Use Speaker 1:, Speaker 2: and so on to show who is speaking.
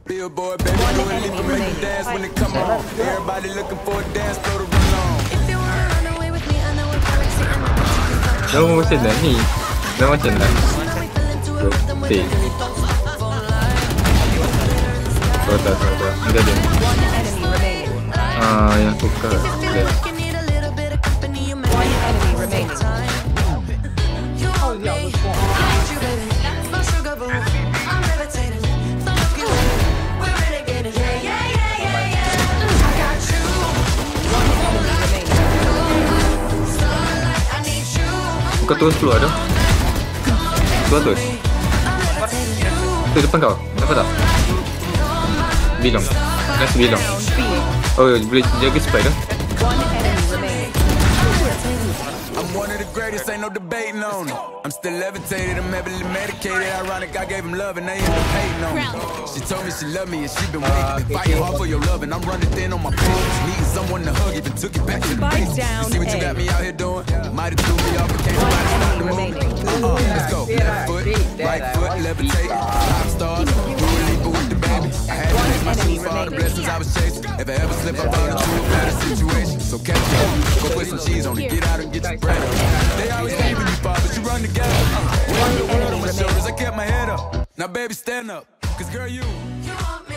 Speaker 1: Billboard, baby, do a leap and make a dance when it come on. Everybody looking for a dance floor to run on.
Speaker 2: Đâu macam dah ni. Dah macam dah. Okey. Tak. Enggak dia. Yang suka. Kau terus keluar dah. Keluar terus. Tu depan kau. Nampak tak? Bilang. Nice bilang. Oh, boleh jaga spike dah.
Speaker 1: I'm one of the greatest, ain't no debating on it. I'm still levitated, I'm heavily medicated. Ironic, I gave him love and they end up hating on me. She told me she loved me and she been waiting. Been fighting hard for your love and I'm running thin on my feelings. Needing someone to hug, even took it back to the basics. You see what you got me out here doing? Might have threw me off, but can't nobody stop the move. Let's go. Left foot, right foot, levitating. Top stars, do a leap with the baby. I had to take my shoes for all the blessings I was chasing. If I ever slip, I fall into a better situation. So catch up, go put some cheese on it, get out and get your bread up. They always say when you fall, but you run together. One on my shoulders, I kept my head up. Now baby, stand up, cause girl, you